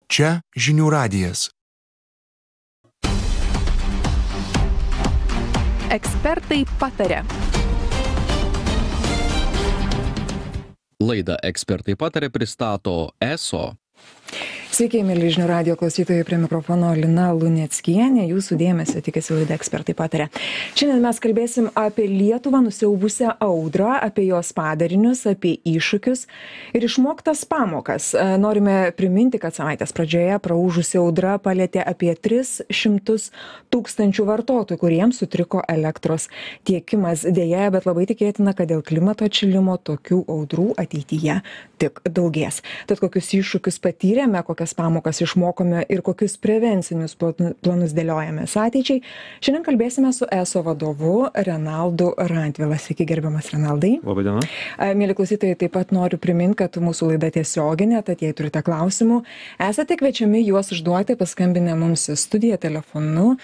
Čia žinių radijas. Ekspertai pataria. Laidą Ekspertai pataria pristato ESO. Sveiki, mėly žinių radijo klausytojai, prie mikrofono Lina Luneckienė. Jūsų dėmesio tikisi laida Ekspertai pataria. Šiandien mes kalbėsim apie Lietuvą nusiaubusią audrą, apie jos padarinius, apie iššūkius ir išmoktas pamokas. Norime priminti, kad savaitės pradžioje praūžusi audra palietė apie 300 tūkstančių vartotojų, kuriems sutriko elektros tiekimas. Deja, bet labai tikėtina, kad dėl klimato atšilimo tokių audrų ateityje tik daugės. Tad kokius iššūkius patyrėme, kokias pamokas išmokome ir kokius prevencinius planus dėliojamės ateičiai. Šiandien kalbėsime su ESO vadovu Renaldu Rantvilas. Sveiki, gerbiamas Renaldai. Labadiena. Mėly klausytojai, taip pat noriu priminti, kad mūsų laida tiesioginė, tad jei turite klausimų, esate kviečiami juos užduoti paskambinę mums į studiją telefonu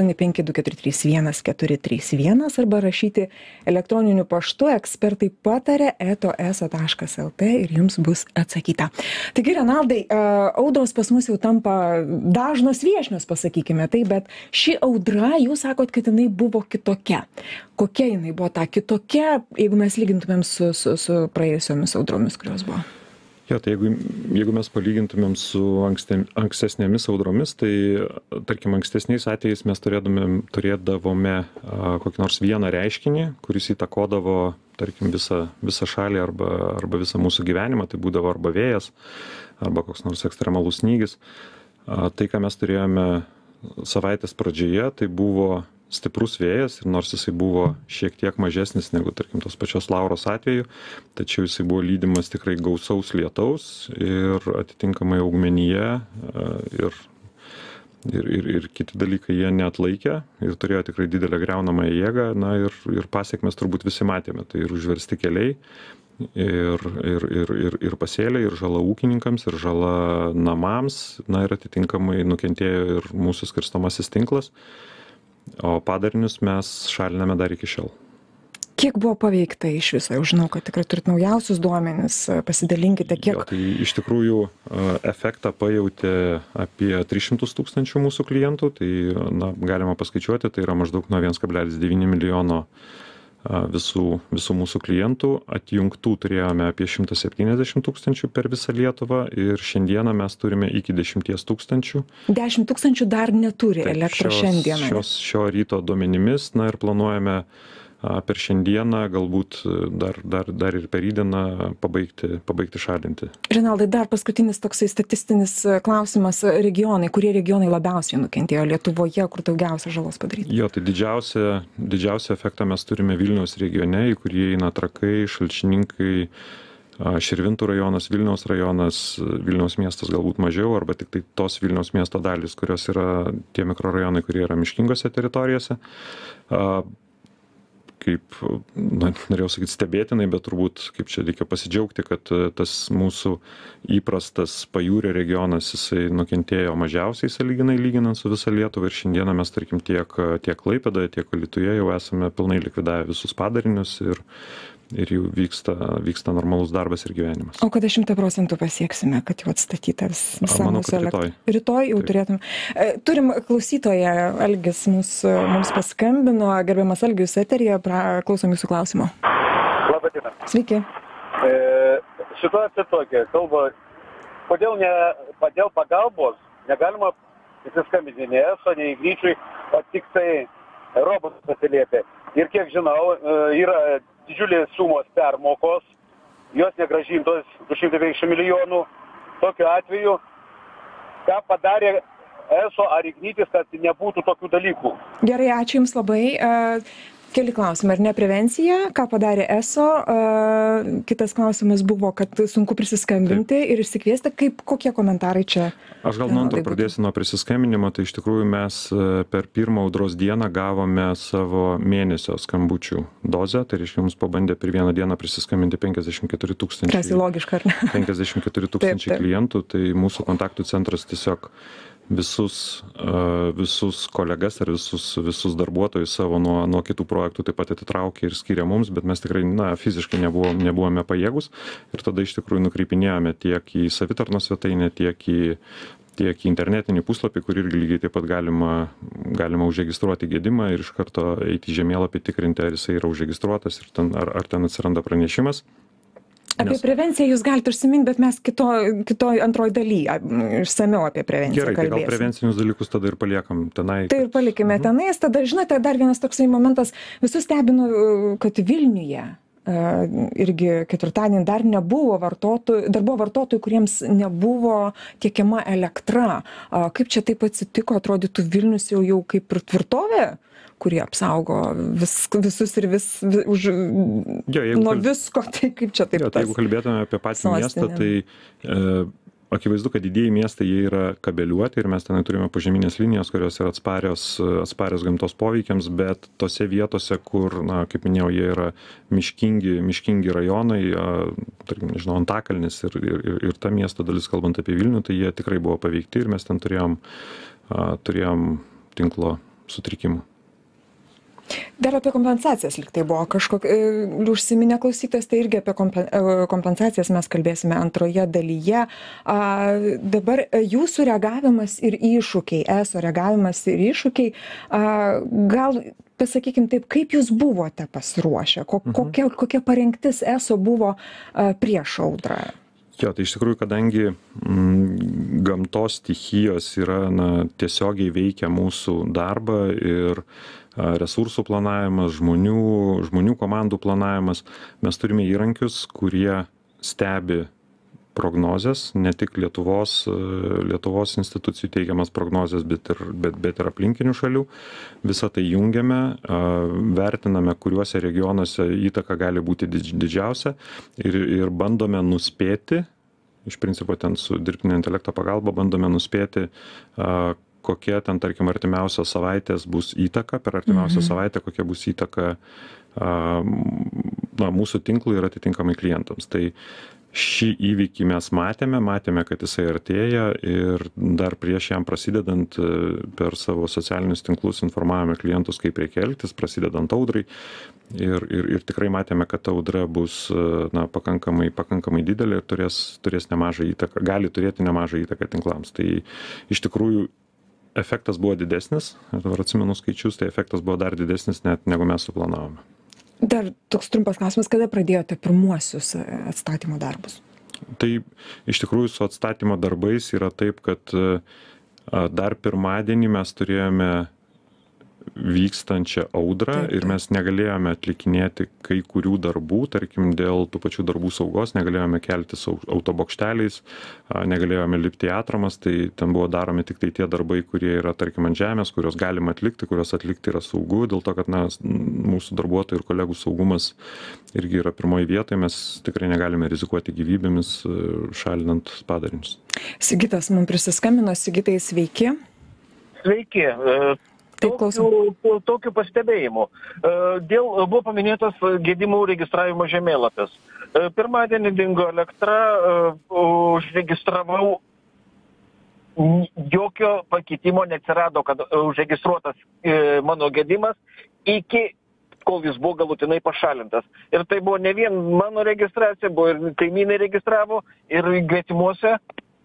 852431 arba rašyti elektroniniu paštu ekspertaipataria@eso.lt ir jums bus atsakyta. Taigi, Renaldai, audros pas mus jau tampa dažnos viešnios, pasakykime tai, bet ši audra, jūs sakot, kad jinai buvo kitokia. Kokia jinai buvo ta kitokia, jeigu mes lygintumėm su praėjusiomis audromis, kurios buvo? Jo, tai jeigu mes palygintumėm su ankstesnėmis audromis, tai tarkim ankstesniais atvejais mes turėdavome kokį nors vieną reiškinį, kuris įtakodavo, tarkim, visą šalį arba visą mūsų gyvenimą, tai būdavo arba vėjas, arba koks nors ekstremalus snygis. Tai, ką mes turėjome savaitės pradžioje, tai buvo stiprus vėjas ir nors jisai buvo šiek tiek mažesnis negu, tarkim, tos pačios Lauros atveju, tačiau jisai buvo lydimas tikrai gausaus lietaus ir atitinkamai augmenija ir kiti dalykai jie neatlaikė ir turėjo tikrai didelę griaunamąją jėgą, na ir pasiekmes turbūt visi matėme, tai ir užversti keliai, ir pasėliai, ir žala ūkininkams, ir žala namams, na ir atitinkamai nukentėjo ir mūsų skirstomasis tinklas, o padarinius mes šaliname dar iki šiol. Kiek buvo paveikta iš viso? Jau žinau, kad tikrai turit naujausius duomenis, pasidalinkite, kiek. Jo, tai iš tikrųjų efektą pajautė apie 300 tūkstančių mūsų klientų, tai galima paskaičiuoti, tai yra maždaug nuo 1,9 milijono visų mūsų klientų. Atjungtų turėjome apie 170 tūkstančių per visą Lietuvą ir šiandieną mes turime iki 10 tūkstančių. 10 tūkstančių dar neturi elektros šiandieną. Šio ryto duomenimis, na ir planuojame per šiandieną, galbūt dar ir per rydieną pabaigti šalinti. Renaldai, dar paskutinis toksai statistinis klausimas. Regionai, kurie regionai labiausiai nukentėjo Lietuvoje, kur daugiausia žalos padaryti? Jo, tai didžiausią efektą mes turime Vilniaus regione, į kurį eina Trakai, Šalčininkai, Širvintų rajonas, Vilniaus rajonas, Vilniaus miestas galbūt mažiau, arba tik tai tos Vilniaus miesto dalys, kurios yra tie mikrorajonai, kurie yra miškingose teritorijose. Kaip, norėjau sakyti, stebėtinai, bet turbūt, kaip čia reikia pasidžiaugti, kad tas mūsų įprastas pajūrio regionas, jisai nukentėjo mažiausiai sąlyginai lyginant su visa Lietuva ir šiandieną mes, tarkim, tiek Klaipėdoje, tiek Alytuje jau esame pilnai likvidavę visus padarinius ir jau vyksta normalus darbas ir gyvenimas. O kada 100% pasieksime, kad jau atstatyta visa mūsų elektra? Rytoj jau turėtume. Turim klausytoją, Algis mums paskambino. Gerbiamas Algis, eteryje, klausom jūsų klausimo. Labadiena. Sveiki. Situacija tokia, kalba, kodėl pagalbos negalima įsiskambinti ne ESO, ne Igničiui, o tik tai robotas atsiliepia. Ir kiek žinau, yra didžiulės sumos permokos, jos negrąžintos 250 milijonų. Tokiu atveju, ką padarė ESO ar Ignitis, kad nebūtų tokių dalykų? Gerai, ačiū Jums labai. Keli klausimai, ar ne prevencija, ką padarė ESO? Kitas klausimas buvo, kad sunku prisiskambinti ir išsikviesti, kokie komentarai čia? Aš gal nuo antro pradėsiu nuo prisiskambinimo, tai iš tikrųjų mes per pirmą audros dieną gavome savo mėnesio skambučių dozę, tai reiškia, mums pabandė per vieną dieną prisiskambinti 54 tūkstančiai. Kas logiška, ar ne? 54 tūkstančiai klientų, tai mūsų kontaktų centras tiesiog visus kolegas ar visus darbuotojus savo nuo kitų projektų taip pat atitraukė ir skyrė mums, bet mes tikrai fiziškai nebuvome pajėgus ir tada iš tikrųjų nukreipinėjome tiek į savitarnos svetainę, tiek į tiek į internetinį puslapį, kur irgi lygiai taip pat galima užregistruoti gedimą ir iš karto eiti į žemėlapį tikrinti, ar jisai yra užregistruotas ir ar ten atsiranda pranešimas. Apie prevenciją jūs galite užsiminti, bet mes kitoj antroj daly išsamiau apie prevenciją kalbėsim. Gerai, tai gal prevencinius dalykus tada ir paliekam tenai. Tai ir palikime tenais. Tada, žinote, dar vienas toksai momentas. Visus stebino, kad Vilniuje irgi ketvirtadienį dar buvo vartotojų, kuriems nebuvo tiekiama elektra. Kaip čia taip atsitiko? Atrodytų Vilnius jau kaip ir tvirtovė, kurie apsaugo visus ir nuo visko, tai kaip čia taip. Jeigu kalbėtume apie patį miestą, tai akivaizdu, kad didieji miestai jie yra kabeliuoti ir mes tenai turime požeminės linijos, kurios yra atsparios gamtos poveikiams, bet tose vietose, kur, kaip minėjau, jie yra miškingi rajonai, tarkim, nežinau, Antakalnis ir ta miesto dalis, kalbant apie Vilnių, tai jie tikrai buvo paveikti ir mes ten turėjom tinklo sutrikimų. Dar apie kompensacijas lyg tai buvo užsiminę klausytojas, tai irgi apie kompensacijas mes kalbėsime antroje dalyje. Dabar jūsų reagavimas ir iššūkiai, ESO reagavimas ir iššūkiai, gal pasakykim taip, kaip jūs buvote pasiruošę, kokia parengtis ESO buvo prieš audrą? Jo, tai iš tikrųjų, kadangi gamtos stichijos yra, tiesiogiai veikia mūsų darbą ir resursų planavimas, žmonių komandų planavimas, mes turime įrankius, kurie stebi prognozes, ne tik Lietuvos institucijų teikiamas prognozes, bet ir aplinkinių šalių. Visą tai jungiame, vertiname, kuriuose regionuose įtaka gali būti didžiausia ir bandome nuspėti, iš principo ten su dirbtinio intelekto pagalba bandome nuspėti, kokia ten, tarkim, artimiausios savaitės bus įtaka, per artimiausią savaitę kokia bus įtaka mūsų tinklui ir atitinkamai klientams. Tai šį įvykį mes matėme, kad jisai artėja ir dar prieš jam prasidedant per savo socialinius tinklus informavome klientus, kaip reikia elgtis, prasidedant audrai ir tikrai matėme, kad ta audra bus pakankamai didelė ir turės nemažą įtaką, gali turėti nemažą įtaką tinklams. Tai iš tikrųjų efektas buvo didesnis, dabar atsimenu skaičius, tai efektas buvo dar didesnis net negu mes suplanavome. Dar toks trumpas klausimas, kada pradėjote pirmuosius atstatymo darbus? Tai iš tikrųjų su atstatymo darbais yra taip, kad dar pirmadienį mes turėjome vykstančią audrą ir mes negalėjome atlikinėti kai kurių darbų, tarkim, dėl tų pačių darbų saugos, negalėjome keltis autobokšteliais, negalėjome lipti į atramas, tai ten buvo daromi tik tai tie darbai, kurie yra, tarkim, ant žemės, kurios galima atlikti, kurios atlikti yra saugu, dėl to, kad mūsų darbuotojų ir kolegų saugumas irgi yra pirmoji vietoje, mes tikrai negalime rizikuoti gyvybėmis, šalinant padarinius. Sigitas mums prisiskambino. Sigitai, sveiki. Sveiki. Tokių pastebėjimų. Buvo paminėtas gedimų registravimo žemėlapis. Pirmadienį dingo elektra, užregistravau, jokio pakeitimo neatsirado, kad užregistruotas mano gedimas iki kol jis buvo galutinai pašalintas. Ir tai buvo ne vien mano registracija, buvo ir kaimynai registravo, ir gretimuose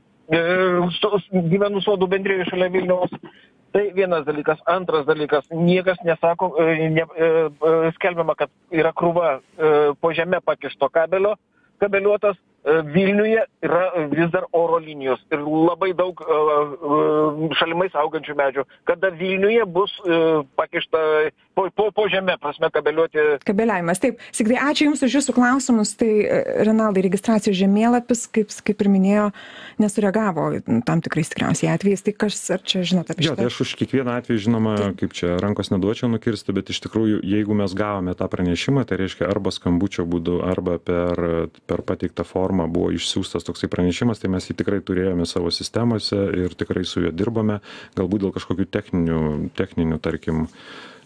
gyvenu sodų bendrijoj šalia Vilniaus. Tai vienas dalykas. Antras dalykas, niekas nesako, skelbiama, kad yra krūva po žeme pakišto kabeliuotas. Vilniuje yra vis dar oro linijos ir labai daug šalimais augančių medžių. Kada Vilniuje bus pakišta po žeme, prasme, kabeliuoti. Kabeliavimas, taip. Sigitai, ačiū Jums už Jūsų klausimus. Tai Renaldai, registracijos žemėlapis, kaip ir minėjo, nesureagavo tam tikrais tikriausiai atvejais. Tai kas, ar čia žinote apie šitą? Tai aš už kiekvieną atvejį, žinoma, kaip čia rankos neduočiau nukirsti, bet iš tikrųjų, jeigu mes gavome tą pranešimą, tai reiškia arba skambučio būdu, arba per pateiktą formą buvo išsiųstas toksai pranešimas, tai mes jį tikrai turėjome savo sistemose ir tikrai su juo dirbame, galbūt dėl kažkokių techninių, tarkim,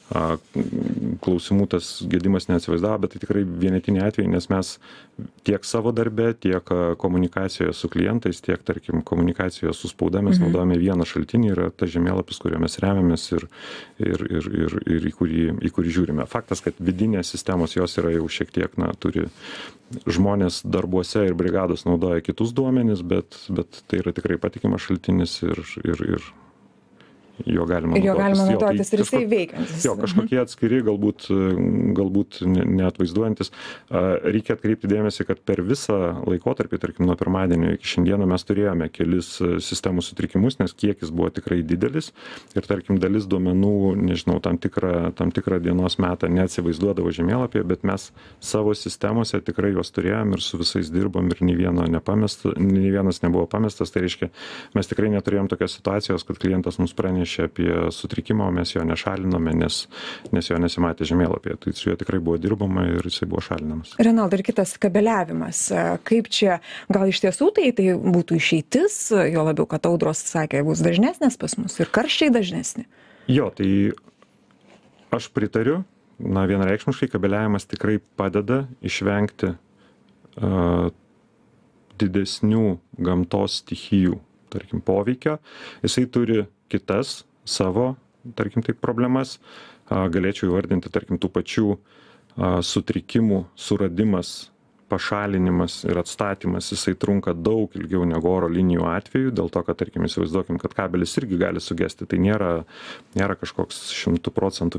klausimų tas gedimas neatsivaizdavo, bet tai tikrai vienetiniai atvejai, nes mes tiek savo darbe, tiek komunikacijoje su klientais, tiek, tarkim, komunikacijoje su spauda mes naudojame vieną šaltinį, yra tas žemėlapis, kuriuo mes remiamės ir į kurį žiūrime. Faktas, kad vidinės sistemos jos yra jau šiek tiek, turi žmonės darbuose ir brigados naudoja kitus duomenis, bet tai yra tikrai patikimas šaltinis ir jo galima naudotis ir jisai veikiantis. Jo, kažkokie atskiri, galbūt neatvaizduojantis. Reikia atkreipti dėmesį, kad per visą laikotarpį, tarkim, nuo pirmadienio iki šiandieną mes turėjome kelis sistemų sutrikimus, nes kiekis buvo tikrai didelis ir, tarkim, dalis duomenų, nežinau, tam tikrą dienos metą neatsivaizduodavo žemėlapyje, bet mes savo sistemose tikrai juos turėjom ir su visais dirbom ir nei vienas nebuvo pamestas. Tai reiškia, mes tikrai neturėjom tokios situacijos, kad klientas mums pranešė apie sutrikimą, o mes jo nešalinome, nes jo nesimatė žemėlapyje. Tai su juo tikrai buvo dirbama ir jisai buvo šalinamas. Renaldai, ir kitas kabeliavimas. Kaip čia, gal iš tiesų tai būtų išeitis, jo labiau, kad audros, sakė, bus dažnesnės pas mus ir karščiai dažnesni? Jo, tai aš pritariu. Vienareikšmiškai kabeliavimas tikrai padeda išvengti didesnių gamtos stichijų, tarkim, poveikio. Jisai turi kitas savo, tarkim, taip problemas. Galėčiau įvardinti, tarkim, tų pačių sutrikimų suradimas, pašalinimas ir atstatymas, jisai trunka daug ilgiau negu oro linijų atveju, dėl to, kad, tarkim, įsivaizduokim, kad kabelis irgi gali sugesti. Tai nėra kažkoks 100%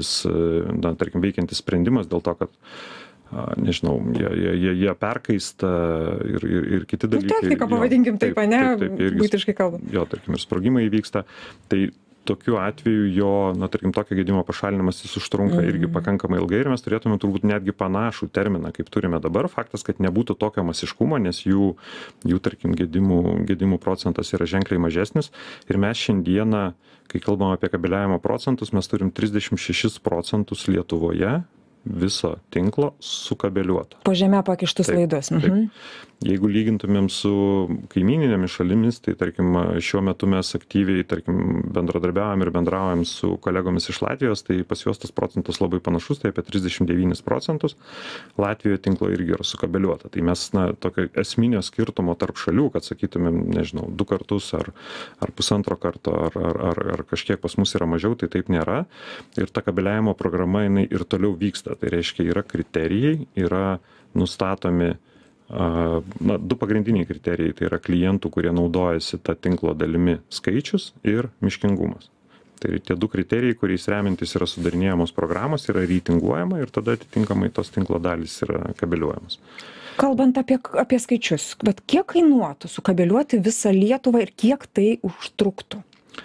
veikiantis sprendimas, dėl to, kad nežinau, jie perkaista ir kiti dalykai. Technika, pavadinkim taip, buitiškai kalbant. Jo, tarkim, ir sprogimai įvyksta. Tai tokiu atveju jo, tarkim, tokio gedimo pašalinimas jis užtrunka irgi pakankamai ilgai ir mes turėtume turbūt netgi panašų terminą, kaip turime dabar. Faktas, kad nebūtų tokio masiškumo, nes jų tarkim, gedimų procentas yra ženkliai mažesnis. Ir mes šiandieną, kai kalbam apie kabeliavimo procentus, mes turim 36% Lietuvoje viso tinklo sukabeliuoto. Po žemę pakištus laidus. Jeigu lygintumėm su kaimininėmis šalimis, tai, tarkim, šiuo metu mes aktyviai, tarkim, bendradarbiaujam ir bendraujam su kolegomis iš Latvijos, tai pas juos tas procentas labai panašus, tai apie 39%. Latvijoje tinklo irgi yra sukabeliuota. Tai mes, tokio esminio skirtumo tarp šalių, kad sakytumėm, nežinau, 2 kartus ar 1,5 karto, ar kažkiek pas mus yra mažiau, tai taip nėra. Ir ta kabeliavimo programa, jinai ir toliau vyksta. Tai reiškia, yra kriterijai, yra nustatomi 2 pagrindiniai kriterijai, tai yra klientų, kurie naudojasi tą tinklo dalimi skaičius ir miškingumas. Tai tie 2 kriterijai, kuriais remiantis yra sudarinėjamos programos, yra reitinguojama ir tada atitinkamai tos tinklo dalys yra kabeliuojamos. Kalbant apie skaičius, bet kiek kainuotų sukabeliuoti visą Lietuvą ir kiek tai užtruktų?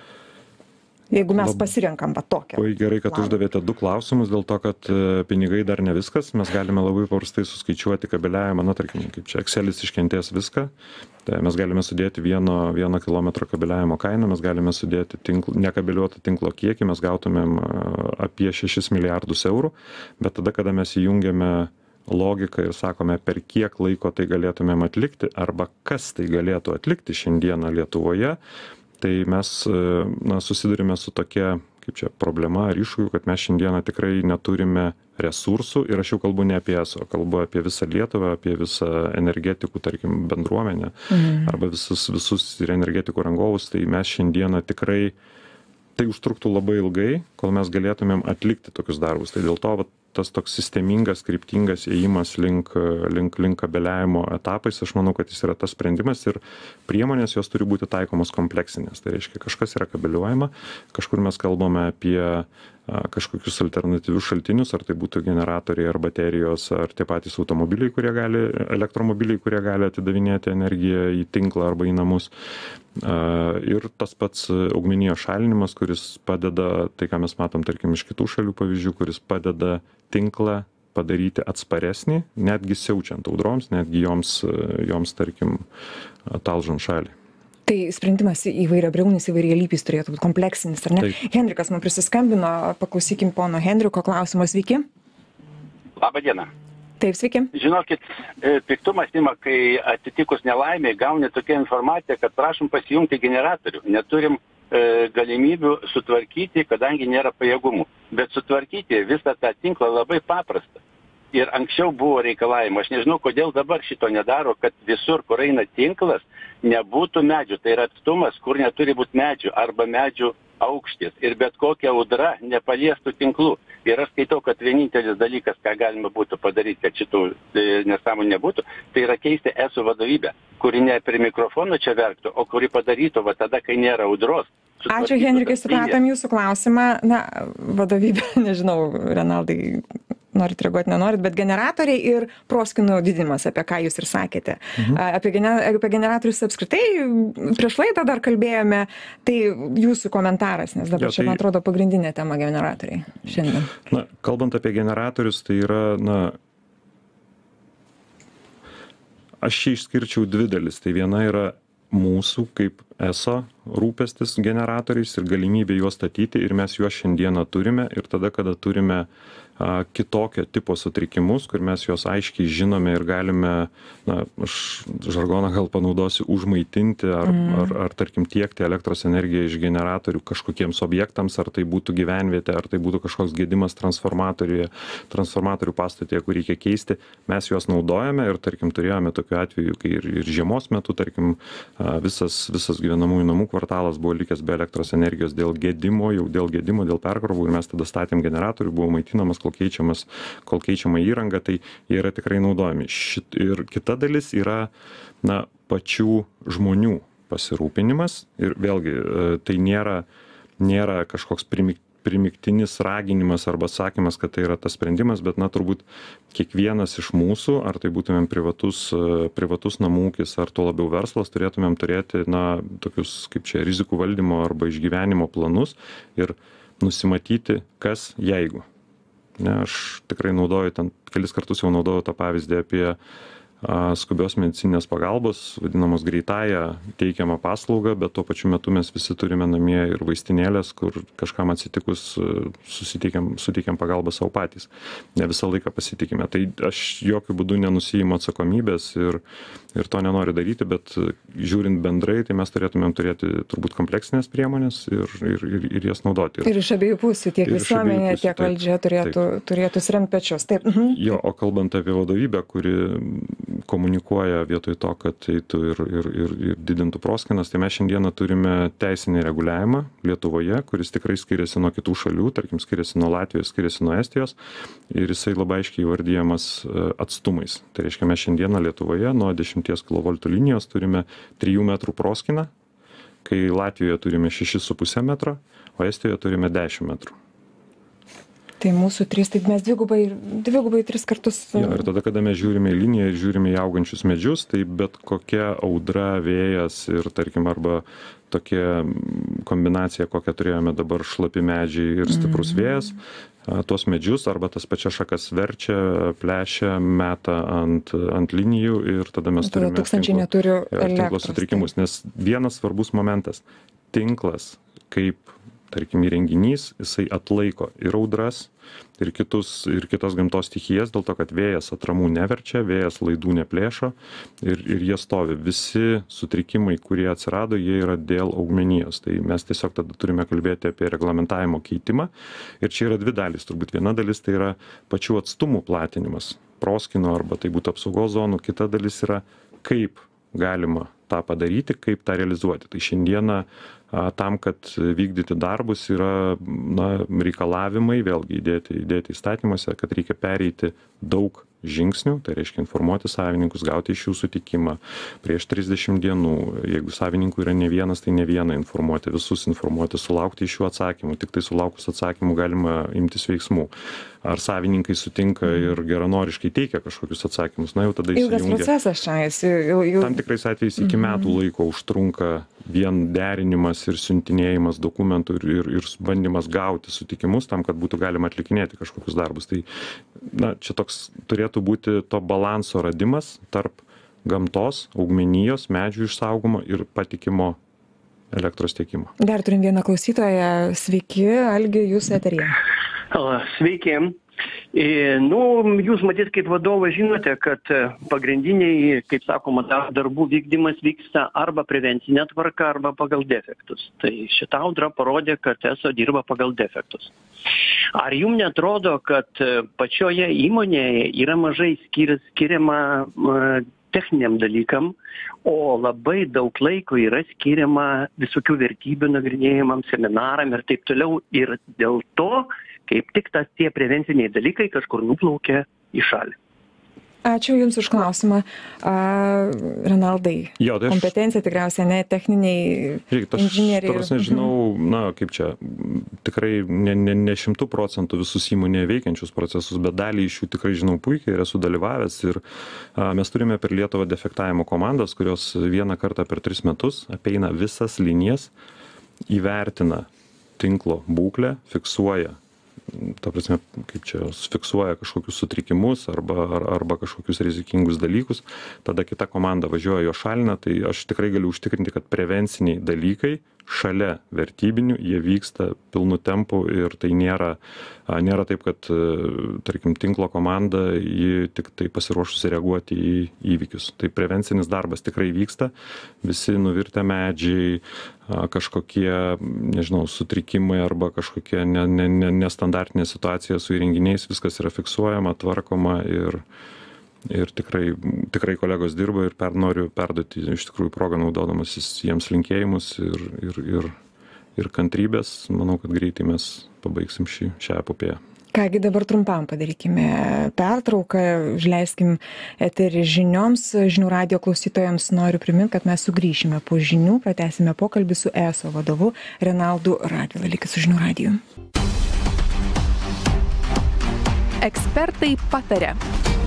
Jeigu mes pasirenkam tokią. Labai gerai, kad uždavėte 2 klausimus, dėl to, kad pinigai dar ne viskas. Mes galime labai paprastai suskaičiuoti kabeliavimą, tarkim, kaip čia Excelis iškentės viską. Tai mes galime sudėti 1 kilometro kabeliavimo kainą, mes galime sudėti nekabeliuotą tinklo kiekį, mes gautumėm apie 6 milijardus eurų, bet tada, kada mes įjungiame logiką ir sakome, per kiek laiko tai galėtumėm atlikti, arba kas tai galėtų atlikti šiandieną Lietuvoje, tai mes susidurime su tokia, kaip čia, problema ar iššūkiu, kad mes šiandieną tikrai neturime resursų ir aš jau kalbu ne apie ESO, kalbu apie visą Lietuvą, apie visą energetikų, tarkim, bendruomenę arba visus ir energetikų rangovus, tai mes šiandieną tikrai, tai užtruktų labai ilgai, kol mes galėtumėm atlikti tokius darbus. Tai dėl to tas toks sistemingas, kryptingas ėjimas link kabeliavimo etapais, aš manau, kad jis yra tas sprendimas ir priemonės jos turi būti taikomos kompleksinės. Tai reiškia, kažkas yra kabeliuojama, kažkur mes kalbame apie kažkokius alternatyvius šaltinius, ar tai būtų generatoriai, ar baterijos, ar tie patys automobiliai, elektromobiliai, kurie gali atidavinėti energiją į tinklą arba į namus. Ir tas pats augmenijos šalinimas, kuris padeda, tai ką mes matom, tarkim, iš kitų šalių pavyzdžių, kuris padeda tinklą padaryti atsparesnį, netgi siaučiant audroms, netgi joms tarkim, talžant šalį. Tai sprendimas įvairiabriaunis, įvairialypis turėtų būti kompleksinis, ar ne? Taip. Henrikas man prisiskambino, paklausykim pono Henriko klausimo, sveiki. Labą dieną. Taip, sveiki. Žinokit, piktumas ima, kai atsitikus nelaimė, gauni tokią informaciją, kad prašom pasijungti generatorių. Neturim galimybių sutvarkyti, kadangi nėra pajėgumų. Bet sutvarkyti visą tą tinklą labai paprasta. Ir anksčiau buvo reikalavimo. Aš nežinau, kodėl dabar šito nedaro, kad visur, kur eina tinklas, nebūtų medžių. Tai yra atstumas, kur neturi būti medžių arba medžių aukštis. Ir bet kokia audra nepaliestų tinklų. Ir aš skaitau, kad vienintelis dalykas, ką galima būtų padaryti, kad šitų nesąmonė nebūtų, tai yra keisti ESO vadovybę, kuri ne prie mikrofono čia verktų, o kuri padarytų va tada, kai nėra audros. Ačiū, Henrikai, supratom jūsų klausimą. Na, vadovybė, nežinau, Renaldai, norit reaguoti, nenorit, bet generatoriai ir proskynų didinimas, apie ką jūs ir sakėte. Apie generatorius apskritai prieš laidą dar kalbėjome, tai jūsų komentaras, nes dabar čia, man atrodo, pagrindinė tema generatoriai šiandien. Na, kalbant apie generatorius, tai yra, aš čia išskirčiau dvi dalis. Tai viena yra mūsų kaip ESO rūpestis generatoriais ir galimybė juos statyti, ir mes juos šiandieną turime, ir tada, kada turime kitokio tipo sutrikimus, kur mes juos aiškiai žinome ir galime, aš žargoną gal panaudosiu, užmaitinti ar tarkim tiekti elektros energiją iš generatorių kažkokiems objektams, ar tai būtų gyvenvietė, ar tai būtų kažkoks gedimas transformatorių pastatėje, kur reikia keisti, mes juos naudojame ir tarkim turėjome tokiu atveju, kai ir žiemos metu, tarkim, visas gyvenamųjų namų kvartalas buvo likęs be elektros energijos dėl gedimo, dėl perkrovų, ir mes tada statėm generatorių, buvo maitinamas, kol keičiama įranga, tai jie yra tikrai naudojami. Ir kita dalis yra pačių žmonių pasirūpinimas, ir vėlgi tai nėra kažkoks primiktinis raginimas arba sakymas, kad tai yra tas sprendimas, bet turbūt kiekvienas iš mūsų, ar tai būtumėm privatus namų ūkis, ar tuo labiau verslas, turėtumėm turėti tokius kaip čia rizikų valdymo arba išgyvenimo planus ir nusimatyti, kas jeigu. Aš tikrai naudoju, kelis kartus jau naudojau tą pavyzdį apie skubios medicininės pagalbos, vadinamos greitąją teikiamą paslaugą, bet tuo pačiu metu mes visi turime namie ir vaistinėlės, kur kažkam atsitikus suteikiam pagalbą savo patys. Ne visą laiką pasitikime. Tai aš jokių būdų nenusiimu atsakomybės ir to nenoriu daryti, bet žiūrint bendrai, tai mes turėtumėm turėti turbūt kompleksinės priemonės ir jas naudoti. Ir iš abiejų pusių, tiek visuomenė, tiek valdžia turėtų sremt pečius. Taip. Jo, o kalbant apie vadovybę, kuri komunikuoja vietoj to, kad eitų ir didintų proskynas, tai mes šiandieną turime teisinį reguliavimą Lietuvoje, kuris tikrai skiriasi nuo kitų šalių, tarkim skiriasi nuo Latvijos, skiriasi nuo Estijos, ir jisai labai aiškiai įvardyjamas atstumais. Tai reiškia, mes šiandieną Lietuvoje nuo 10 kV linijos turime 3 metrų proskyną, kai Latvijoje turime 6,5 metro, o Estijoje turime 10 metrų. Tai mūsų 3, tai mes dvigubai 3 kartus. Ja, ir tada, kada mes žiūrime į liniją ir žiūrime į augančius medžius, tai bet kokia audra, vėjas ir, tarkim, arba tokia kombinacija, kokią turėjome dabar, šlapi medžiai ir stiprus vėjas, tuos medžius arba tas pačias šakas verčia, plešia, meta ant linijų, ir tada mes turime tinklo sutrikimus. Nes vienas svarbus momentas - tinklas kaip, tarkim, įrenginys, jisai atlaiko ir audras, ir kitas gamtos stichijas, dėl to, kad vėjas atramų neverčia, vėjas laidų neplėšo, ir jie stovi. Visi sutrikimai, kurie atsirado, jie yra dėl augmenijos. Tai mes tiesiog tada turime kalbėti apie reglamentavimo keitimą. Ir čia yra dvi dalys. Turbūt viena dalis tai yra pačių atstumų platinimas, proskynų arba tai būtų apsaugos zonų. Kita dalis yra, kaip galima tą padaryti, kaip tą realizuoti. Tai šiandieną tam, kad vykdyti darbus, yra reikalavimai, vėlgi įdėti įstatymuose, kad reikia pereiti daug žingsnių, tai reiškia informuoti savininkus, gauti iš jų sutikimą prieš 30 dienų. Jeigu savininkų yra ne vienas, tai ne vieną informuoti, visus informuoti, sulaukti iš jų atsakymų. Tik tai sulaukus atsakymų galima imtis veiksmų. Ar savininkai sutinka ir geranoriškai teikia kažkokius atsakymus, jau tada įsijungia. Ilgas procesas šiais. Tam tikrais atvejais iki metų laiko užtrunka vien derinimas ir siuntinėjimas dokumentų ir bandymas gauti sutikimus tam, kad būtų galima atlikinėti kažkokius darbus. Tai čia toks turėtų būti to balanso radimas tarp gamtos, augmenijos, medžių išsaugomo ir patikimo elektros tiekimo. Dar turim vieną klausytoją. Sveiki, Algi, jūs eteryje. Sveiki. Jūs matyt kaip vadovas žinote, kad pagrindiniai, kaip sakoma, darbų vykdymas vyksta arba prevencinė tvarka, arba pagal defektus. Tai šita audra parodė, kad ESO dirba pagal defektus. Ar jums netrodo, kad pačioje įmonėje yra mažai skiriama techniniam dalykam, o labai daug laiko yra skiriama visokių vertybių nagrinėjimam, seminaram ir taip toliau, ir dėl to kaip tik tie prevenciniai dalykai kažkur nuplaukia į šalį. Ačiū Jums už klausimą. Renaldai, tai kompetencija tikriausiai, ne techniniai inžinieriai. Aš nežinau, kaip čia, tikrai ne 100% visus įmonėje veikiančius procesus, bet dalį iš jų tikrai žinau puikiai ir esu dalyvavęs. Ir mes turime per Lietuvą defektavimo komandas, kurios vieną kartą per 3 metus apeina visas linijas, įvertina tinklo būklę, fiksuoja. Ta prasme, kaip čia, fiksuoja kažkokius sutrikimus arba kažkokius rizikingus dalykus, tada kita komanda važiuoja jo šalina, tai aš tikrai galiu užtikrinti, kad prevenciniai dalykai šalia vertybinių, jie vyksta pilnu tempu ir tai nėra taip, kad, tarkim, tinklo komanda, ji tik tai pasiruošusi reaguoti į įvykius. Tai prevencinis darbas tikrai vyksta, visi nuvirtę medžiai, kažkokie, nežinau, sutrikimai arba kažkokie nestandartinė situacija su įrenginiais, viskas yra fiksuojama, tvarkoma ir tikrai kolegos dirba ir noriu perduoti iš tikrųjų progą naudodamasis jiems linkėjimus ir kantrybės. Manau, kad greitai mes pabaigsim šią epopėją. Kągi, dabar trumpam padarykime pertrauką, užleiskim eterį žinioms. Žinių radijo klausytojams noriu priminti, kad mes sugrįšime po žinių, pratęsime pokalbį su ESO vadovu Renaldu Radvila. Likit su Žinių radiju. Ekspertai pataria.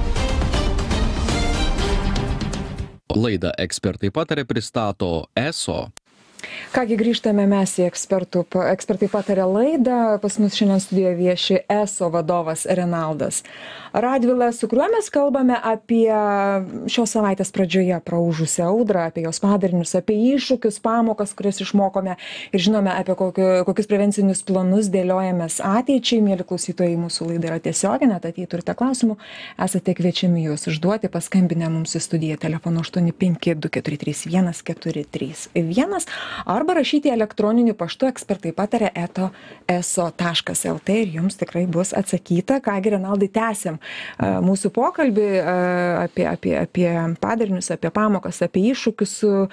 Laidą Ekspertai pataria pristato ESO. Kągi, grįžtame mes į Ekspertai pataria laidą. Pas mus šiandien studijoje vieši ESO vadovas Renaldas Radvilas, su kuriuo mes kalbame apie šios savaitės pradžioje praūžusią audrą, apie jos padarinius, apie iššūkius, pamokas, kurias išmokome ir žinome, apie kokius prevencinius planus dėliojamės ateičiai. Mėly klausytojai, mūsų laida yra tiesioginė, tad jei turite klausimų, esate kviečiami juos užduoti, paskambinę mums į studiją telefonu 85 2431431 arba rašyti elektroniniu paštu ekspertaipataria@eso.lt ir jums tikrai bus atsakyta. Kągi, Renaldai, tęsiam mūsų pokalbį apie padarinius, apie pamokas, apie iššūkius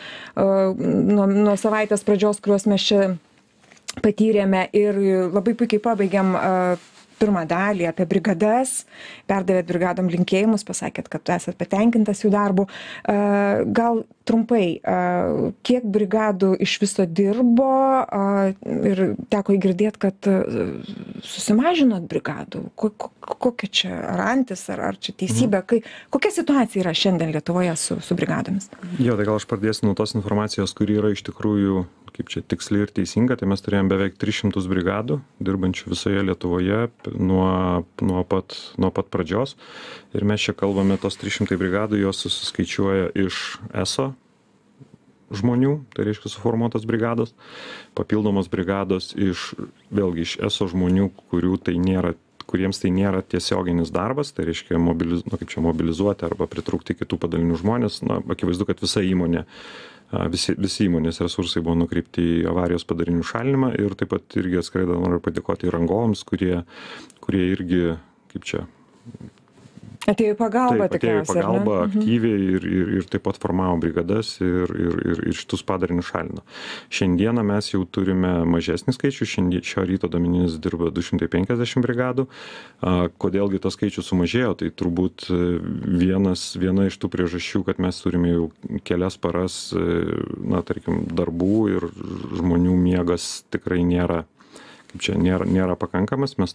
nuo savaitės pradžios, kuriuos mes čia patyrėme, ir labai puikiai pabaigiam pirmą dalį apie brigadas, perdavėt brigadom linkėjimus, pasakėt, kad esat patenkintas jų darbu. Gal trumpai, kiek brigadų iš viso dirbo ir teko girdėti, kad susimažinot brigadų? Kokia čia rantis, ar čia teisybė? Kokia situacija yra šiandien Lietuvoje su brigadomis? Tai gal aš pradėsiu nuo tos informacijos, kuri yra iš tikrųjų kaip čia tiksliai ir teisinga. Tai mes turėjom beveik 300 brigadų dirbančių visoje Lietuvoje nuo pat pradžios. Ir mes čia kalbame, tos 300 brigadų, jos susiskaičiuoja iš ESO žmonių, tai reiškia suformuotos brigados, papildomos brigados vėlgi iš ESO žmonių, kuriems tai nėra tiesioginis darbas, tai reiškia mobilizuoti arba pritraukti kitų padalinių žmonės. Akivaizdu, kad visa įmonė, visi įmonės resursai buvo nukreipti į avarijos padarinių šalinimą ir taip pat irgi atskirai noriu padėkoti rangovams, kurie irgi, kaip čia, atėjo į pagalbą, aktyviai ir taip pat formavo brigadas ir šitus padarinius šalino. Šiandieną mes jau turime mažesnį skaičių, šio ryto duomenimis dirba 250 brigadų. Kodėlgi tas skaičius sumažėjo, tai turbūt viena iš tų priežasčių, kad mes turime jau kelias paras, tarkim, darbų ir žmonių miegas tikrai nėra pakankamas. Mes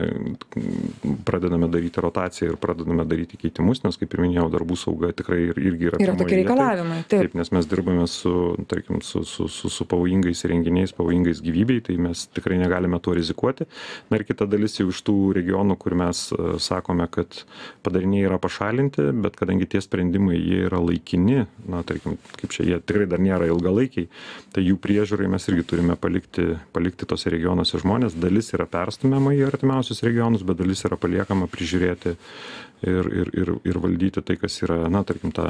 pradedame daryti rotaciją ir pradedame daryti keitimus, nes, kaip ir minėjau, darbų sauga tikrai irgi yra tokie reikalavimai. Taip, nes mes dirbame su pavojingais įrenginiais, pavojingais gyvybei, tai mes tikrai negalime tuo rizikuoti. Ir kita dalis jau iš tų regionų, kur mes sakome, kad padariniai yra pašalinti, bet kadangi tie sprendimai jie yra laikini, tarkim, kaip jie tikrai dar nėra ilgalaikiai, tai jų priežiūrai mes irgi turime palikti tose regionuose žmonės, dalis yra perstumiama į artimiausius regionus, bet dalis yra paliekama prižiūrėti ir valdyti tai, kas yra, na, tarkim, tą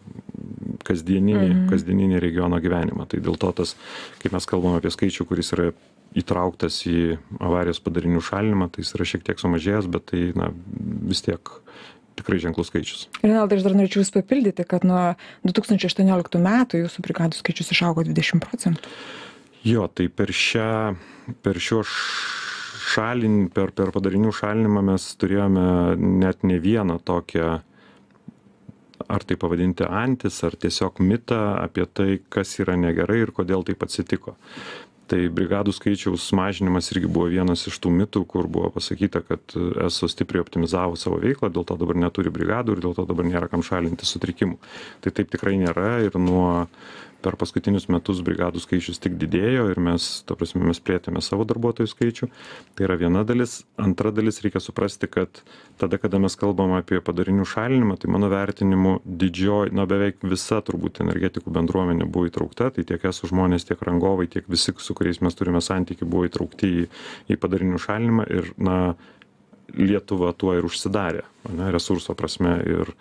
kasdieninį regiono gyvenimą. Tai dėl to tas, kai mes kalbame apie skaičių, kuris yra įtrauktas į avarijos padarinių šalinimą, tai jis yra šiek tiek sumažėjęs, bet tai, na, vis tiek tikrai ženklus skaičius. Renaldai, aš dar norėčiau Jūs papildyti, kad nuo 2018 metų Jūsų brigadų skaičius išaugo 20%. Jo, tai per padarinių šalinimą mes turėjome net ne vieną tokią, ar tai pavadinti antis, ar tiesiog mitą apie tai, kas yra negerai ir kodėl taip atsitiko. Tai brigadų skaičiaus mažinimas irgi buvo vienas iš tų mitų, kur buvo pasakyta, kad ESO stipriai optimizavo savo veiklą, dėl to dabar neturi brigadų ir dėl to dabar nėra kam šalinti sutrikimų. Tai taip tikrai nėra ir per paskutinius metus brigadų skaičius tik didėjo ir mes plėtėme savo darbuotojų skaičių. Tai yra viena dalis. Antra dalis, reikia suprasti, kad tada, kada mes kalbam apie padarinių šalinimą, tai mano vertinimu beveik visa turbūt energetikų bendruomenė buvo įtraukta, tai tiek ESO žmonės, tiek rangovai, tiek visi, su kuriais mes turime santykį, buvo įtraukti į padarinių šalinimą ir, na, Lietuva tuo ir užsidarė, ne, resurso prasme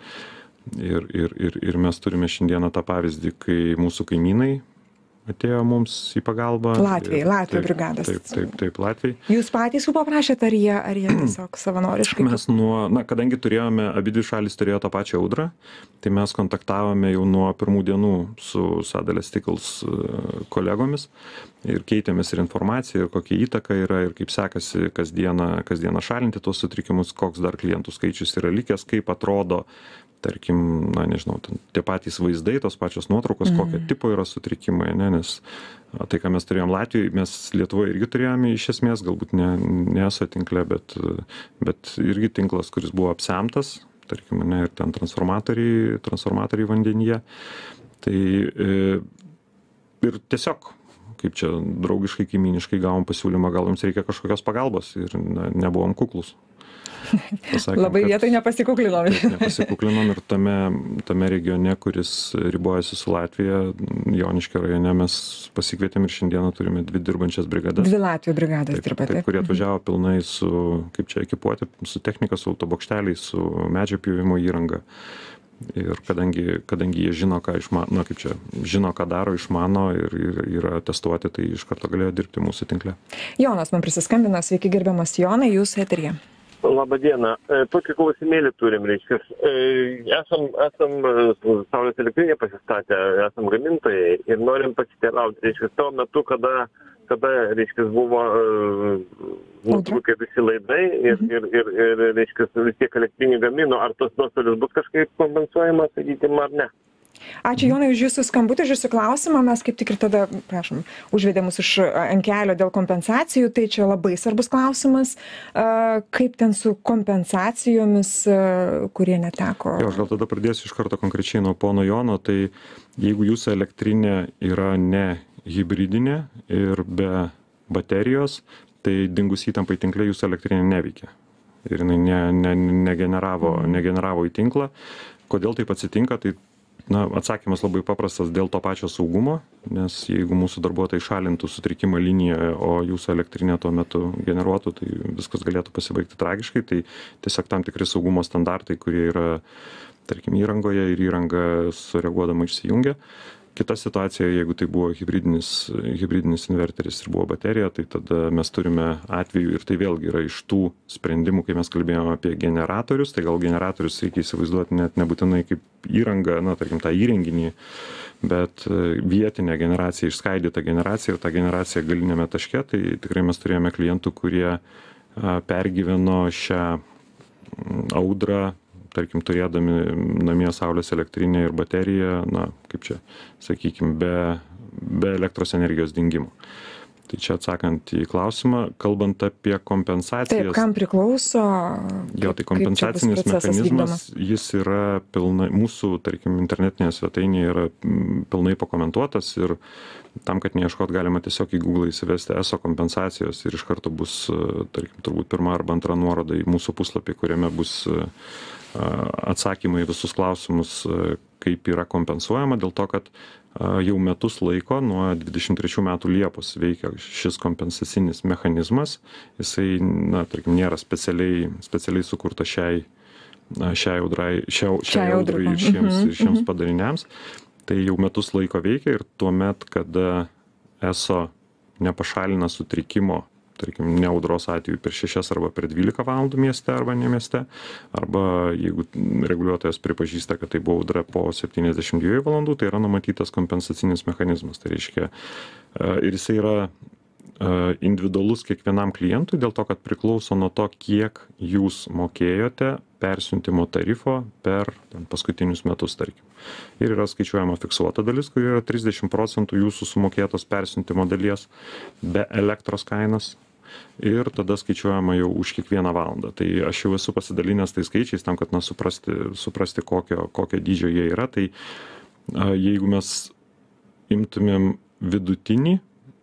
ir mes turime šiandieną tą pavyzdį, kai mūsų kaimynai atėjo mums į pagalbą. Latvijai brigadas. Taip, Latvijai. Jūs patys jų paprašėte, ar jie tiesiog savanoriškai? Mes kadangi abidvi šalys turėjo tą pačią audrą, tai mes kontaktavome jau nuo pirmų dienų su Sadalės Stickles kolegomis ir keitėmės ir informaciją, ir kokia įtaka yra, ir kaip sekasi kasdieną šalinti tuos sutrikimus, koks dar klientų skaičius yra likęs, kaip atrodo, tarkim, na, nežinau, tie patys vaizdai, tos pačios nuotraukos, kokio tipo yra sutrikimai, ne, nes tai, ką mes turėjom Latvijoje, mes Lietuvoje irgi turėjome iš esmės, galbūt ne ESO tinkle, bet irgi tinklas, kuris buvo apsemtas, tarkim, ne, ir ten transformatoriai vandenyje. Tai ir tiesiog, kaip čia draugiškai, kaimyniškai gavom pasiūlymą, gal jums reikia kažkokios pagalbos ir nebuvom kuklus. Pasakėm, labai vietoj nepasikuklinom. Nepasikuklinom ir tame regione, kuris ribojasi su Latvija, Joniškio rajone, mes pasikvietėm ir šiandieną turime 2 dirbančias brigadas. 2 Latvijų brigadas dirbate. Kurie atvažiavo pilnai su, kaip čia, ekipuoti, su technika, su autobokšteliais, su medžio pjovimo įranga. Ir kadangi jie žino, žino, ką daro, išmano ir yra testuoti, tai iš karto galėjo dirbti mūsų tinkle. Jonas man prisiskambino, sveiki gerbiamas Jonai, jūs eteryje. Labą dieną. Tokį klausimėlį turim, reiškia. Esam saulės elektrinę pasistatę, esam gamintojai ir norim pasiteirauti, reiškia, tuo metu, kada reiškia, buvo nutrūkę visi laidai ir reiškia, vis tiek elektrinį gamino, ar tos nuostolius bus kažkaip kompensuojama, sakykime, ar ne? Ačiū Jonai už Jūsų skambutį, už Jūsų klausimą. Mes kaip tik ir tada, prašom, užvedėm mus ant kelio dėl kompensacijų, tai čia labai svarbus klausimas. Kaip ten su kompensacijomis, kurie neteko? Aš gal tada pradėsiu iš karto konkrečiai nuo pono Jono. Tai jeigu jūsų elektrinė yra ne hibridinė ir be baterijos, tai dingus įtampai tinkle jūsų elektrinė neveikia. Ir jinai negeneravo į tinklą. Kodėl taip atsitinka? Tai atsakymas labai paprastas, dėl to pačio saugumo, nes jeigu mūsų darbuotojai šalintų sutrikimą linijoje, o jūsų elektrinė tuo metu generuotų, tai viskas galėtų pasibaigti tragiškai. Tai tiesiog tam tikri saugumo standartai, kurie yra, tarkim, įrangoje ir įranga sureaguodama išsijungia. Kita situacija, jeigu tai buvo hibridinis inverteris ir buvo baterija, tai tada mes turime atvejų, ir tai vėlgi yra iš tų sprendimų, kai mes kalbėjome apie generatorius, tai gal generatorius reikia įsivaizduoti net nebūtinai kaip įranga, tarkim, tą įrenginį, bet vietinė generacija, išskaidyta generacija ir ta generacija galinėme taške, tai tikrai mes turėjome klientų, kurie pergyveno šią audrą, tarkim, turėdami namie saulės elektrinę ir bateriją, kaip čia, sakykime, be elektros energijos dingimo. Tai čia atsakant į klausimą, kalbant apie kompensacijas. Taip, kam priklauso? Tai kompensacinis mechanizmas, jis yra pilnai, mūsų, tarkim, internetinėje svetainėje yra pilnai pakomentuotas ir tam, kad neieškot, galima tiesiog į Google įsivesti ESO kompensacijos ir iš karto bus, tarkim, turbūt pirma arba antra nuoroda į mūsų puslapį, kuriame bus atsakymai visus klausimus, kaip yra kompensuojama, dėl to, kad jau metus laiko, nuo 23 metų Liepos veikia šis kompensacinis mechanizmas. Jisai, tarkim, nėra specialiai sukurta šiai audrai ir šiems padariniams. Tai jau metus laiko veikia ir tuomet, kada ESO nepašalina sutrikimo, tarkim, ne audros atveju per 6 arba per 12 valandų mieste arba ne mieste, arba jeigu reguliuotojas pripažįsta, kad tai buvo audra po 72 valandų, tai yra numatytas kompensacinis mechanizmas. Tai reiškia, ir jisai yra individualus kiekvienam klientui dėl to, kad priklauso nuo to, kiek jūs mokėjote persiuntimo tarifo per paskutinius metus, tarkim. Ir yra skaičiuojama fiksuota dalis, kur yra 30% jūsų sumokėtos persiuntimo dalies be elektros kainos. Ir tada skaičiuojama jau už kiekvieną valandą. Tai aš jau esu pasidalinęs tais skaičiais tam, kad suprasti kokio dydžio jie yra. Tai jeigu mes imtumėm vidutinį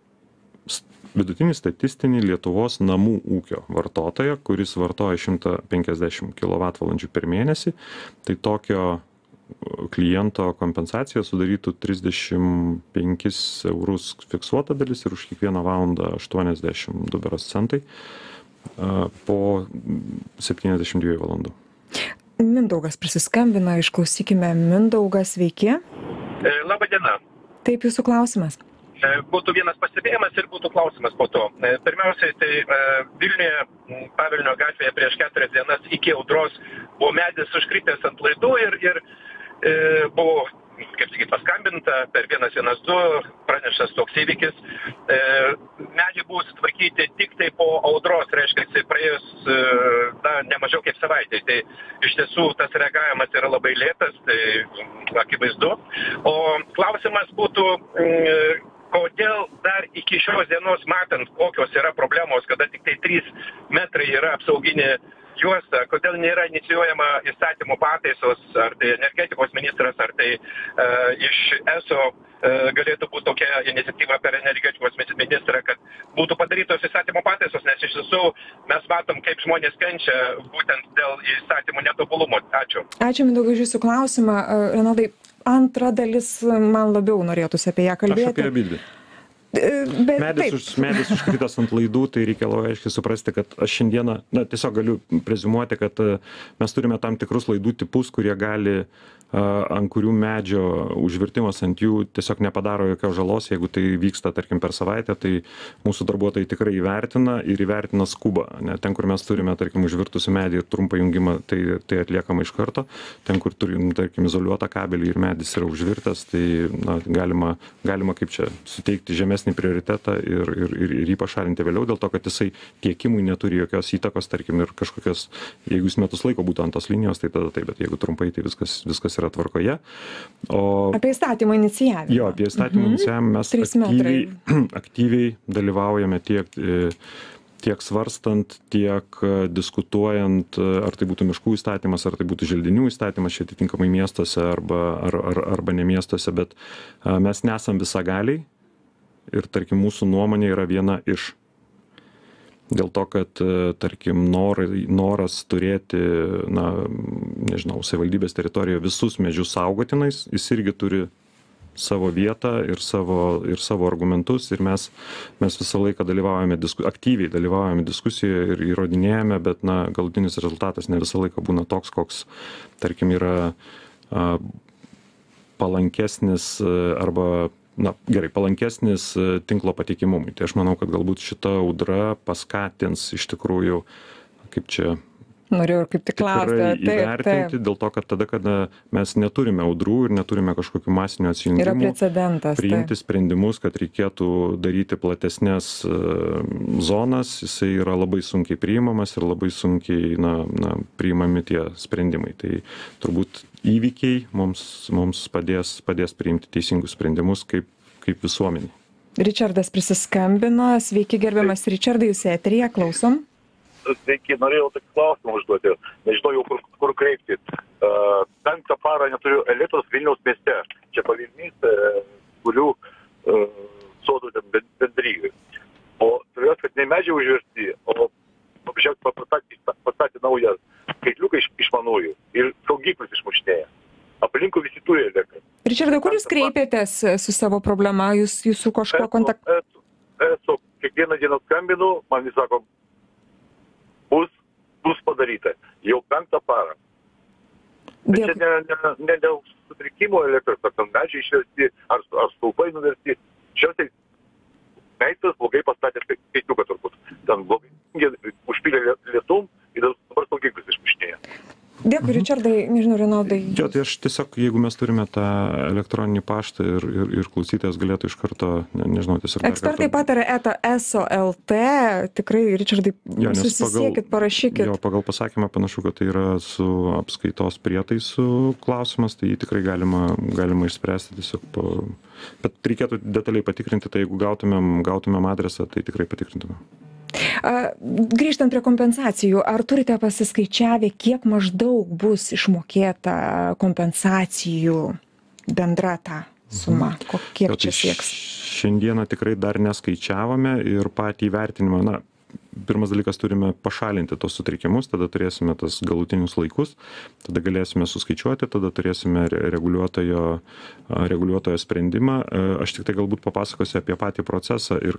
statistinį Lietuvos namų ūkio vartotoją, kuris vartoja 150 kWh per mėnesį, tai tokio kliento kompensacija sudarytų 35 eurus fiksuota dalis ir už kiekvieną valandą 82 berods centai po 72 valandų. Mindaugas prisiskambino, išklausykime Mindaugą, sveiki. Labą dieną. Taip, jūsų klausimas. Būtų vienas pastebėjimas ir būtų klausimas po to. Pirmiausiai, tai Vilniuje, Pavilnio gatvėje prieš 4 dienas iki audros buvo medis užkritęs ant laidų ir buvo, kaip sakyt, paskambinta per 112, praneštas toks įvykis. Medžiai buvo sutvarkyti tik tai po audros, reiškia, praėjus ne mažiau kaip savaitė. Tai iš tiesų tas reagavimas yra labai lėtas, tai akivaizdu. O klausimas būtų, kodėl dar iki šios dienos, matant, kokios yra problemos, kada tik tai 3 metrai yra apsauginė juosta, kodėl nėra inicijuojama įstatymų pataisos, ar tai energetikos ministras, ar tai iš ESO galėtų būti tokia iniciatyva per energetikos ministrą, kad būtų padarytos įstatymų pataisos, nes iš tiesų mes matom, kaip žmonės kenčia būtent dėl įstatymų netobulumo. Ačiū. Ačiū, Mindaugai, už jūsų klausimą. Renaldai, antra dalis man labiau norėtųsi apie ją kalbėti. Aš apie abidvi. Medis užkritęs ant laidų, tai reikia labai aiškiai suprasti, kad aš šiandieną, tiesiog galiu preziumuoti, kad mes turime tam tikrus laidų tipus, kurie gali, ant kurių medžio užvirtimas ant jų tiesiog nepadaro jokios žalos, jeigu tai vyksta, tarkim, per savaitę, tai mūsų darbuotojai tikrai įvertina skubą. Ten, kur mes turime, tarkim, užvirtusi medį ir trumpą jungimą, tai atliekama iš karto. Ten, kur turim, tarkim, izoliuotą kabelį ir medis yra užvirtas, tai galima kaip čia suteikti žemesnį prioritetą ir jį pašalinti vėliau, dėl to, kad jisai tiekimui neturi jokios įtakos, tarkim, ir kažkokios, jeigu jis metus laiko būtų ant tos linijos, tai tada taip, bet jeigu trumpai, tai viskas yra tvarkoje. Apie įstatymą inicijavimą. Jo, apie įstatymą inicijavimą mes aktyviai dalyvaujame tiek svarstant, tiek diskutuojant, ar tai būtų miškų įstatymas, ar tai būtų želdinių įstatymas, čia atitinkamai miestuose arba ne miestuose, bet mes nesam visagaliai ir, tarkim, mūsų nuomonė yra viena iš. Dėl to, kad, tarkim, noras turėti, savivaldybės teritorijoje visus medžius saugotinais, jis irgi turi savo vietą ir savo argumentus, ir mes visą laiką aktyviai dalyvaujame diskusijoje ir įrodinėjame, bet galutinis rezultatas ne visą laiką būna toks, koks, tarkim, yra palankesnis arba palankesnis tinklo patikimumui. Tai aš manau, kad galbūt šita audra paskatins iš tikrųjų, kaip čia norėjau kaip tik klausti, įvertinti, dėl to, kad tada, kada mes neturime audrų ir neturime kažkokių masinių atsijungimų, priimti sprendimus, kad reikėtų daryti platesnės zonas, jisai yra labai sunkiai priimamas ir labai sunkiai priimami tie sprendimai. Tai turbūt įvykiai mums padės priimti teisingus sprendimus kaip visuomenė. Ričardas prisiskambino. Sveiki, gerbiamas Ričardai, jūs eteryje, klausom. Sveiki, norėjau tokį klausimą užduoti. Nežinau jau kur kreiptis. 5 parą neturiu elektros Vilniaus mieste. Čia pavyzdys, kurių sodų bendrygai. O turėjau, kad ne medžiai užvirsti, o pastatė naują skaitliuką išmanųjų ir saugiklius išmušinėja. Aplinkų visi turi elektrą. Ričardai, Ričardai, kur jūs kreipėtės su savo problema? Jūs su kažkuo kontaktavote? Esu kiekvieną dieną skambinu, man vis sako, bus padaryta. Jau 5 parą. Tai čia ne dėl sutrikimo elektros, ar ten medžiai išversti, ar stulpai nuversti. Šiandien meistras blogai pastatė kaituką turbūt. Ten blogai užpylė lietum ir dabar saugiklis išmušinėja. Dėkui, Ričardai, nežinau, Renaldai. Jo, tai aš tiesiog, jeigu mes turime tą elektroninį paštą ir klausytojas galėtų iš karto, nežinau, tiesiog... Ekspertai pataria eso.lt, tikrai, Ričardai, susisiekit, parašykit. Jo, pagal pasakymą panašu, kad tai yra su apskaitos prietaisų klausimas, tai jį tikrai galima išspręsti tiesiog bet reikėtų detaliai patikrinti, tai jeigu gautumėm adresą, tai tikrai patikrintumėm. Grįžtant prie kompensacijų, ar turite pasiskaičiavę, kiek maždaug bus išmokėta kompensacijų bendra ta suma? Kiek čia sieks? Šiandieną tikrai dar neskaičiavome ir patį įvertinimą, pirmas dalykas turime pašalinti tos sutrikimus, tada turėsime tas galutinius laikus, tada galėsime suskaičiuoti, tada turėsime reguliuotojo sprendimą. Aš tik tai galbūt papasakosiu apie patį procesą ir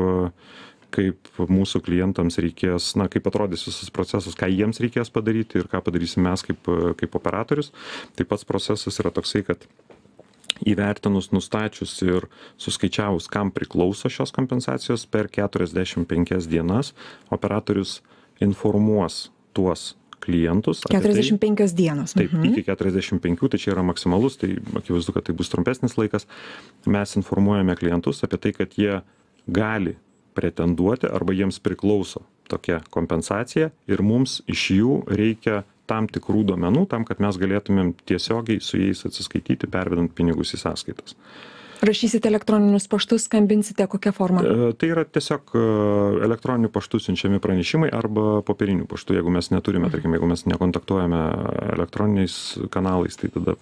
kaip mūsų klientams reikės, kaip atrodys visas procesas, ką jiems reikės padaryti ir ką padarysim mes kaip operatorius. Tai pats procesas yra toksai, kad įvertinus, nustačius ir suskaičiavus, kam priklauso šios kompensacijos, per 45 dienas operatorius informuos tuos klientus. 45 dienos. Taip, iki 45, tai čia yra maksimalus, tai akivaizdu, kad tai bus trumpesnis laikas. Mes informuojame klientus apie tai, kad jie gali pretenduoti arba jiems priklauso tokia kompensacija ir mums iš jų reikia tam tikrų duomenų, tam, kad mes galėtumėm tiesiogiai su jais atsiskaityti, pervedant pinigus į sąskaitas. Rašysite elektroninius paštus, skambinsite, kokią formą? Tai yra tiesiog elektroniniu paštu siunčiami pranešimai arba popieriniu paštu. Jeigu mes neturime, tarkim, jeigu mes nekontaktuojame elektroniniais kanalais, tai tada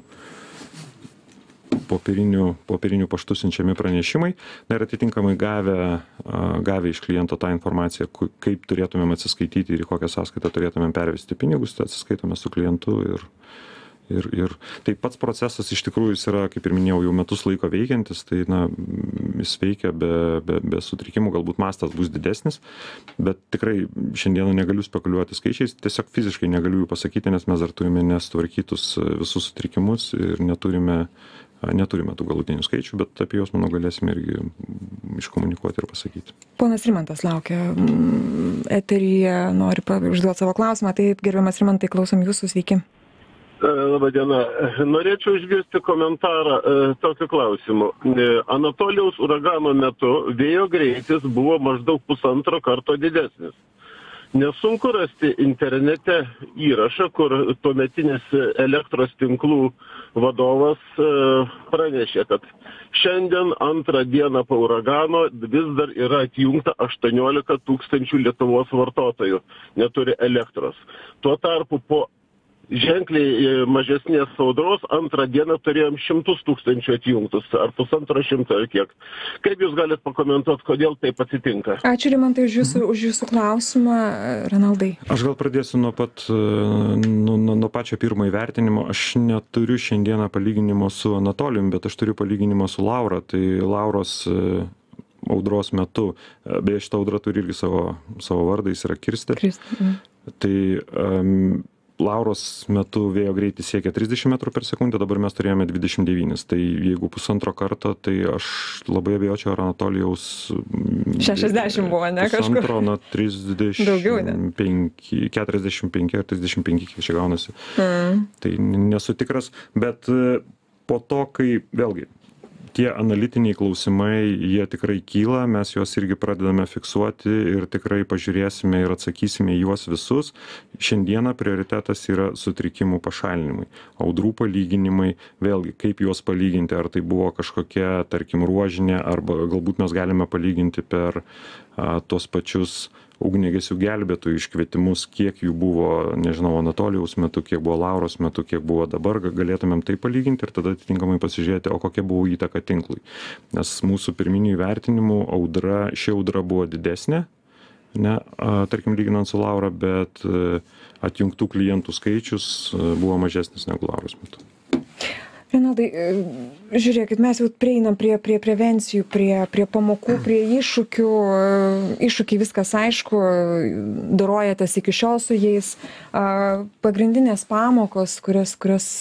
popieriniu paštu siunčiami pranešimai. Ir atitinkamai gavę iš kliento tą informaciją, kaip turėtumėm atsiskaityti ir į kokią sąskaitą turėtumėm pervesti pinigus, tai atsiskaitome su klientu ir tai pats procesas iš tikrųjų jis yra, kaip ir minėjau, jau metus laiko veikiantis, tai jis veikia be sutrikimų, galbūt mastas bus didesnis, bet tikrai šiandieną negaliu spekuliuoti skaičiais, tiesiog fiziškai negaliu jų pasakyti, nes mes dar turime nesutvarkytus visus sutrikimus ir neturime tų galutinių skaičių, bet apie juos, manau, galėsime irgi iškomunikuoti ir pasakyti. Ponas Rimantas laukia eteryje, nori užduoti savo klausimą. Taip, gerbiamas Rimantai, klausom jūsų, sveiki. Labadiena. Norėčiau išgirsti komentarą tokiu klausimu. Anatolijaus uragano metu vėjo greitis buvo maždaug 1,5 karto didesnis. Nesunku rasti internete įrašą, kur tuometinis elektros tinklų vadovas pranešė, kad šiandien antrą dieną po uragano vis dar yra atjungta 18 000 Lietuvos vartotojų, neturi elektros. Tuo tarpu po ženkliai mažesnės audros antrą dieną turėjom 100 000 atjungtus, ar 150 ar kiek. Kaip jūs galite pakomentuoti, kodėl taip atsitinka? Ačiū, Rimantai, už jūsų klausimą. Renaldai. Aš gal pradėsiu nuo pačio pirmo įvertinimo. Aš neturiu šiandieną palyginimo su Anatolijum, bet aš turiu palyginimą su Laura. Tai Lauros audros metu, beje, šitą audrą turi irgi savo vardą, jis yra Kirstė. Tai Lauros metu vėjo greitis siekia 30 metrų per sekundę, dabar mes turėjome 29. Tai jeigu 1,5 karto, tai aš labai abejočiau, ar Anatolijaus 60 buvo, ne kažkur? 35, daugiau, ne? 45 ar 35, kiek čia gaunasi. Tai nesu tikras, bet po to, kai vėlgi tie analitiniai klausimai, jie tikrai kyla, mes juos irgi pradedame fiksuoti ir tikrai pažiūrėsime ir atsakysime į juos visus. Šiandieną prioritetas yra sutrikimų pašalinimai, audrų palyginimai, vėlgi, kaip juos palyginti, ar tai buvo kažkokia, tarkim, ruožinė, arba galbūt mes galime palyginti per tuos pačius ugniagesių gelbėtojų iškvietimus, kiek jų buvo, nežinau, Anatolijaus metu, kiek buvo Lauros metu, kiek buvo dabar, galėtumėm tai palyginti ir tada atitinkamai pasižiūrėti, o kokia buvo įtaka tinklui. Nes mūsų pirminių įvertinimų ši audra buvo didesnė, tarkim, lyginant su Laura, bet atjungtų klientų skaičius buvo mažesnis negu Lauros metu. Renaldai, žiūrėkit, mes jau prieinam prie prevencijų, prie pamokų, prie iššūkių. Iššūkiai viskas aišku, dorojatės iki šiol su jais. Pagrindinės pamokos, kurias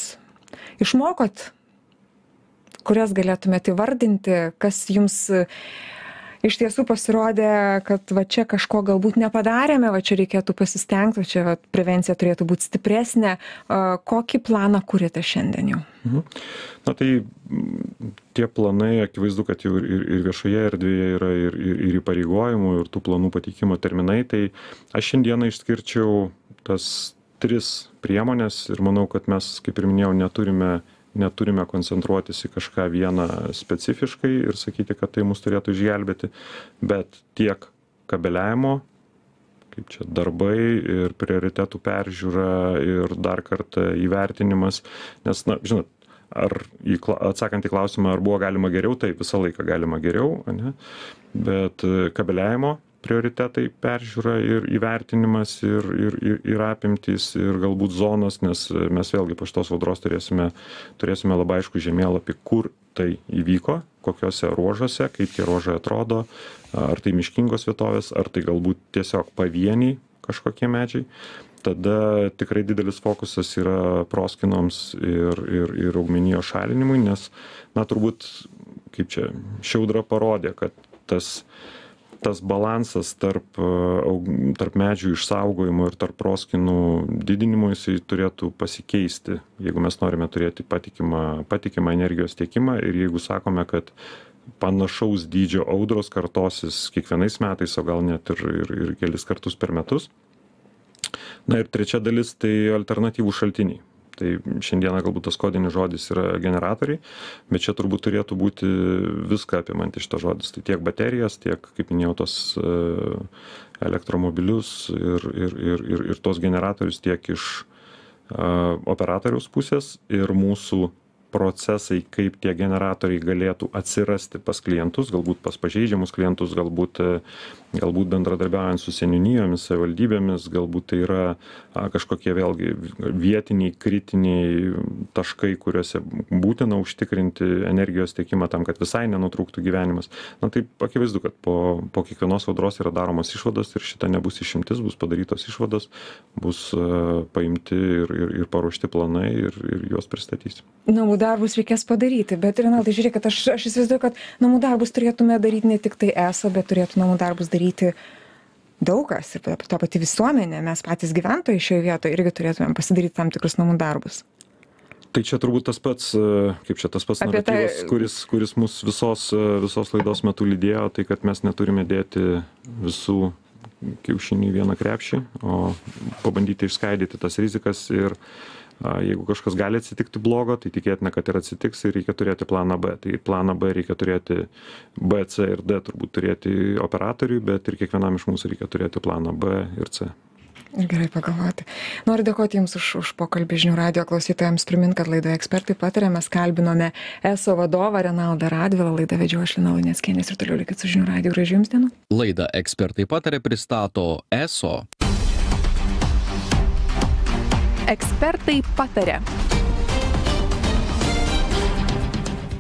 išmokot, kurias galėtumėte įvardinti, kas jums iš tiesų pasirodė, kad va čia kažko galbūt nepadarėme, va čia reikėtų pasistengti, čia va, prevencija turėtų būti stipresnė. Kokį planą kuriate šiandien jau? Na tai tie planai, akivaizdu, kad jau ir viešoje erdvėje yra ir įpareigojimų, ir tų planų pateikimo terminai. Tai aš šiandieną išskirčiau tas 3 priemonės ir manau, kad mes, kaip ir minėjau, neturime koncentruotis į kažką vieną specifiškai ir sakyti, kad tai mus turėtų išgelbėti, bet tiek kabeliavimo, kaip čia darbai ir prioritetų peržiūra ir dar kartą įvertinimas, nes, na, žinot, atsakant į klausimą, ar buvo galima geriau, tai visą laiką galima geriau, ne? Bet kabeliavimo prioritetai, peržiūra ir įvertinimas ir apimtys ir galbūt zonos, nes mes vėlgi po šitos audros turėsime labai aišku žemėlapį, kur tai įvyko, kokiuose ruožuose, kaip tie ruožai atrodo, ar tai miškingos vietovės, ar tai galbūt tiesiog pavieniai kažkokie medžiai. Tada tikrai didelis fokusas yra proskynoms ir augmenijos šalinimui, nes, na, turbūt, kaip čia, ši audra parodė, kad tas balansas tarp medžių išsaugojimo ir tarp proskynų didinimo jisai turėtų pasikeisti, jeigu mes norime turėti patikimą energijos tiekimą ir jeigu sakome, kad panašaus dydžio audros kartosis kiekvienais metais, o gal net ir kelis kartus per metus. Na ir trečia dalis tai alternatyvų šaltiniai. Tai šiandieną galbūt tas kodinis žodis yra generatoriai, bet čia turbūt turėtų būti viską apimantis šitas žodis. Tai tiek baterijas, tiek, kaip minėjau, tos elektromobilius ir tos generatorius tiek iš operatoriaus pusės ir mūsų procesai, kaip tie generatoriai galėtų atsirasti pas klientus, galbūt pas pažeidžiamus klientus, galbūt bendradarbiaujant su seniūnijomis, savivaldybėmis, galbūt tai yra kažkokie vėlgi vietiniai, kritiniai taškai, kuriuose būtina užtikrinti energijos tiekimą tam, kad visai nenutrūktų gyvenimas. Na tai akivaizdu, kad po kiekvienos audros yra daromos išvados ir šita nebus išimtis, bus padarytos išvados, bus paimti ir paruošti planai ir juos pristatysim. Namų darbus reikės padaryti, bet Renaldai, žiūrėkit, aš įsivaizduoju, kad namų darbus turėtume daryti ne tik tai ESO, bet turėtų namų darbus daryti daug kas ir ta pati visuomenė, mes patys gyventojai šioje vietoje irgi turėtumėm pasidaryti tam tikrus namų darbus. Tai čia turbūt tas pats naratyvas, kuris mus visos laidos metu lydėjo, tai kad mes neturime dėti visų kiaušinių į vieną krepšį, o pabandyti išskaidyti tas rizikas ir jeigu kažkas gali atsitikti blogo, tai tikėtina, kad ir atsitiks ir reikia turėti planą B. Tai planą B reikia turėti B, C ir D, turbūt turėti operatoriui, bet ir kiekvienam iš mūsų reikia turėti planą B ir C. Ir gerai pagalvoti. Noriu dėkoti Jums už pokalbį žinių radijo klausytojams. Primint, kad laidoje Ekspertai pataria mes kalbinome ESO vadovą Renaldą Radvilą. Laidą vedžiau aš Lina Luneckienė ir toliau likit su žinių radiju. Gražių Jums dienų. Laidą Ekspertai pataria pristato ESO. Ekspertai pataria.